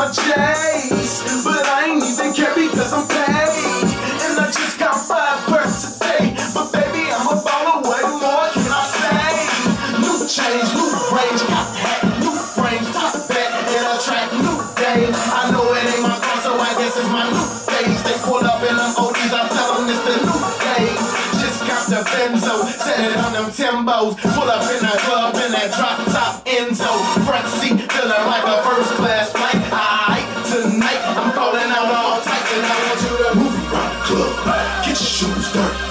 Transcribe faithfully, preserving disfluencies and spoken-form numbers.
my J's, but I ain't even care because I'm paid. And I just got five perks today, but baby, I'm a baller, what more can I say? New change, new range, got hat, new frames, top back, and I track new game. I know it ain't my car, so I guess it's my new phase. They pull up in them O Gs, I tell them it's the new days. Just cop the Benzo, set it on them Timbos, pull up in that club in that drop top Enzo, front seat feeling like a first class flight. Alright, tonight I'm calling out all types, and I want you to move around the club, get your shoes dirty.